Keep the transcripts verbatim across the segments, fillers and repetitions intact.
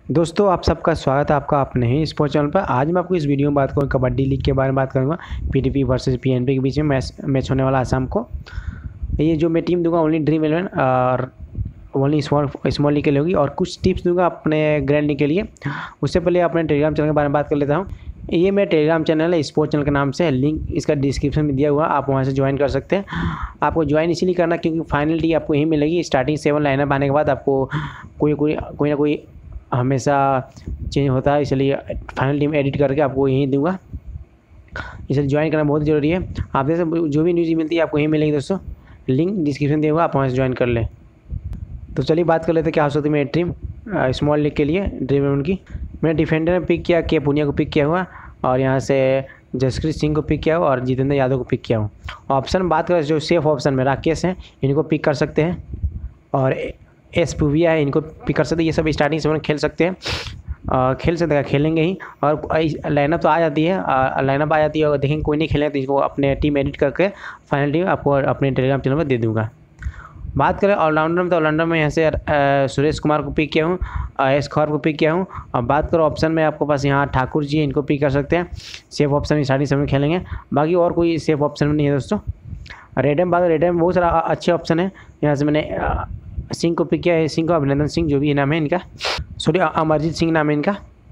दोस्तों आप सबका स्वागत है आपका अपने ही स्पोर्ट्स चैनल पर। आज मैं आपको इस वीडियो में बात करूँगा कबड्डी लीग के बारे में बात करूँगा। पीटीपी वर्सेस पीएनपी के बीच में मैच मैच होने वाला आसाम को। ये जो मैं टीम दूंगा ओनली ड्रीम इलेवन और ओनली स्मॉल स्मॉल लीग के लिए होगी और कुछ टिप्स दूंगा अपने ग्रैंड लीग के लिए। उससे पहले अपने टेलीग्राम चैनल के बारे में बात कर लेता हूँ। ये मेरा टेलीग्राम चैनल है, स्पोर्ट्स चैनल के नाम से, लिंक इसका डिस्क्रिप्शन में दिया हुआ, आप वहाँ से ज्वाइन कर सकते हैं। आपको ज्वाइन इसीलिए करना क्योंकि फाइनल टी आपको यही मिलेगी। स्टार्टिंग सेवन लाइनअप आने के बाद आपको कोई कोई कोई ना कोई हमेशा चेंज होता है, इसलिए फाइनल टीम एडिट करके आपको यहीं दूंगा। इसलिए ज्वाइन करना बहुत ज़रूरी है। आप जैसे जो भी न्यूज़ मिलती है आपको यहीं मिलेगी दोस्तों, लिंक डिस्क्रिप्शन दिया हुआ, आप वहाँ से ज्वाइन कर लें। तो चलिए बात कर लेते हैं क्या हो सकती है मेरी टीम स्मॉल लीग के लिए ड्रीम इलेवन की। मैंने डिफेंडर में पिक किया, के पुनिया को पिक किया हुआ और यहाँ से जसप्रीत सिंह को पिक किया हुआ और जितेंद्र यादव को पिक किया हूँ। ऑप्शन बात करें जो सेफ ऑप्शन में राकेश हैं, इनको पिक कर सकते हैं और एस पुविया है, इनको पिक कर सकते हैं। ये सब स्टार्टिंग से खेल सकते हैं, आ, खेल सकते हैं, खेलेंगे ही। और लाइनअप तो आ जाती है, लाइनअप आ जाती है और देखेंगे कोई नहीं खेलेंगे तो इसको अपने टीम एडिट करके फाइनल टीम आपको अपने टेलीग्राम चैनल पर दे दूँगा। बात करें ऑलराउंडर में तो ऑलराउंडर में यहाँ से आ, सुरेश कुमार को पिक किया हूँ, एस खौर को पिक किया हूँ। और बात करो ऑप्शन में आपको पास यहाँ ठाकुर जी, इनको पिक कर सकते हैं। सेफ ऑप्शन में स्टार्टिंग समय खेलेंगे, बाकी और कोई सेफ ऑप्शन में नहीं है दोस्तों। रेडम बात रेडम में बहुत सारा अच्छे ऑप्शन है। यहाँ से मैंने सिंह को पिक किया है, सिंह को अभिनंदन सिंह जो भी नाम है इनका, सॉरी अमरजीत सिंह नाम है इनका।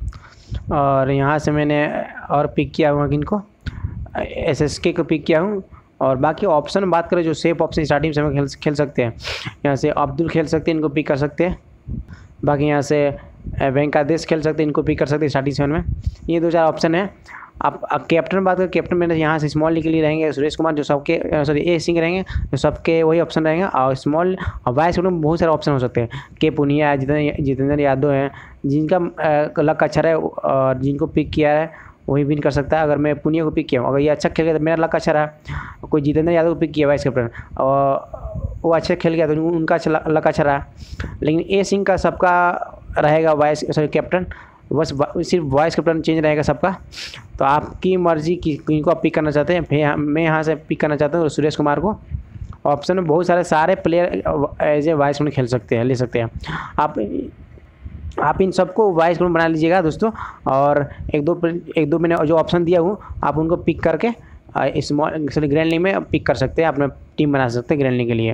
और यहाँ से मैंने और पिक किया हुआ इनको एस एस के को पिक किया हूँ। और बाकी ऑप्शन में बात करें जो सेफ ऑप्शन स्टार्टिंग से खेल खेल सकते हैं, यहाँ से अब्दुल खेल सकते हैं, इनको पिक कर सकते हैं। बाकी यहाँ से वेंकटेश खेल सकते हैं, इनको पिक कर सकते हैं स्टार्टिंग सेवन में। ये दो चार ऑप्शन है। आप कैप्टन बात करें, कैप्टन में यहाँ से स्मॉल लीग के लिए रहेंगे सुरेश कुमार, जो सबके सॉरी ए सिंह रहेंगे, जो सबके वही ऑप्शन रहेंगे। और स्मॉल वाइस में बहुत सारे ऑप्शन हो सकते हैं। के पुनिया है, जितेंद्र जितेंद्र यादव हैं, जिनका लक अच्छा है और जिनको पिक किया है वही विन कर सकता है। अगर मैं पुनिया को पिक किया हूँ, अगर ये अच्छा खेल गया तो मेरा लक अच्छा रहा। कोई जितेंद्र यादव को पिक किया वाइस कैप्टन और वो अच्छा खेल गया तो उनका अच्छा लक अच्छा रहा। लेकिन ए सिंह का सबका रहेगा वाइस सॉरी कैप्टन, बस सिर्फ वाइस कैप्टन चेंज रहेगा सबका। तो आपकी मर्जी की इनको आप पिक करना चाहते हैं। फिर मैं यहाँ से पिक करना चाहता हूँ सुरेश कुमार को। ऑप्शन में बहुत सारे सारे player as a vice captain खेल सकते हैं, ले सकते हैं आप आप इन सबको वाइस कैप्टन बना लीजिएगा दोस्तों। और एक दो एक दो मैंने जो ऑप्शन दिया हूँ आप उनको पिक करके स्मॉल सॉरी ग्रैंड लीग में पिक कर सकते हैं, अपना टीम बना सकते हैं ग्रैंड लीग के लिए।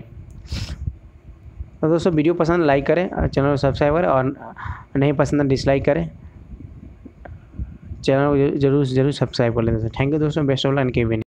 तो दोस्तों वीडियो पसंद लाइक करें, चैनल को सब्सक्राइब करें और नहीं पसंद डिसलाइक करें। चैनल को जरूर जरूर सब्सक्राइब कर लें दोस्तों। थैंक यू दोस्तों, best of luck and keep winning.